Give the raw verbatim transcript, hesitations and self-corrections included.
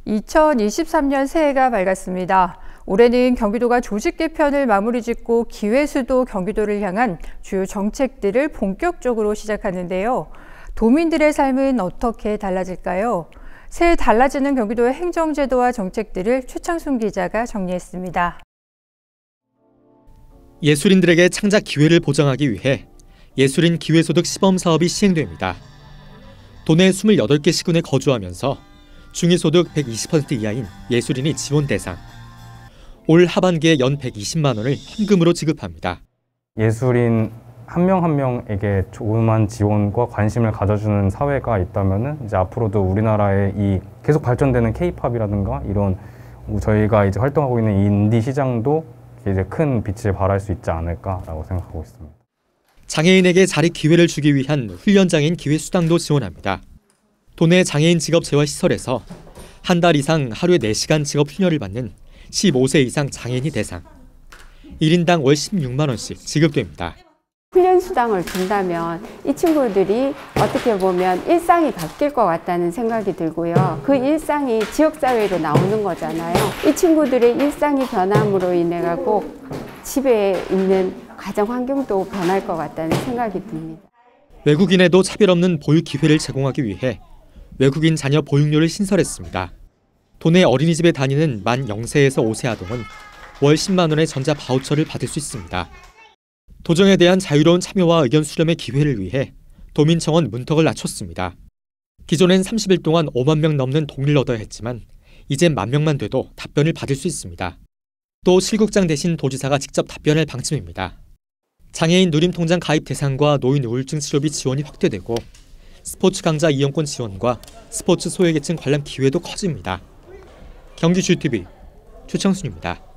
이천이십삼 년 새해가 밝았습니다. 올해는 경기도가 조직 개편을 마무리 짓고 기회수도 경기도를 향한 주요 정책들을 본격적으로 시작하는데요. 도민들의 삶은 어떻게 달라질까요? 새해 달라지는 경기도의 행정제도와 정책들을 최창순 기자가 정리했습니다. 예술인들에게 창작 기회를 보장하기 위해 예술인 기회소득 시범 사업이 시행됩니다. 도내 이십팔 개 시군에 거주하면서 중위소득 백이십 퍼센트 이하인 예술인이 지원 대상. 올 하반기에 연 백이십만 원을 현금으로 지급합니다. 예술인 한 명 한 명에게 조그만 지원과 관심을 가져주는 사회가 있다면은 이제 앞으로도 우리나라의 이 계속 발전되는 케이팝이라든가 이런 저희가 이제 활동하고 있는 인디 시장도 이제 큰 빛을 발할 수 있지 않을까라고 생각하고 있습니다. 장애인에게 자립 기회를 주기 위한 훈련장애인 기회수당도 지원합니다. 도내 장애인 직업 재활 시설에서 한 달 이상 하루에 네 시간 직업 훈련을 받는 십오 세 이상 장애인이 대상. 일 인당 월 십육만 원씩 지급됩니다. 훈련 수당을 준다면 이 친구들이 어떻게 보면 일상이 바뀔 것 같다는 생각이 들고요. 그 일상이 지역사회로 나오는 거잖아요. 이 친구들의 일상이 변함으로 인해 갖고 집에 있는 가정 환경도 변할 것 같다는 생각이 듭니다. 외국인에도 차별 없는 보육 기회를 제공하기 위해 외국인 자녀 보육료를 신설했습니다. 도내 어린이집에 다니는 만 영 세에서 오 세 아동은 월 십만 원의 전자 바우처를 받을 수 있습니다. 도정에 대한 자유로운 참여와 의견 수렴의 기회를 위해 도민청원 문턱을 낮췄습니다. 기존엔 삼십 일 동안 오만 명 넘는 동의를 얻어야 했지만 이젠 만 명만 돼도 답변을 받을 수 있습니다. 또 실국장 대신 도지사가 직접 답변할 방침입니다. 장애인 누림통장 가입 대상과 노인 우울증 치료비 지원이 확대되고 스포츠 강좌 이용권 지원과 스포츠 소외계층 관람 기회도 커집니다. 경기지유티비 최창순입니다.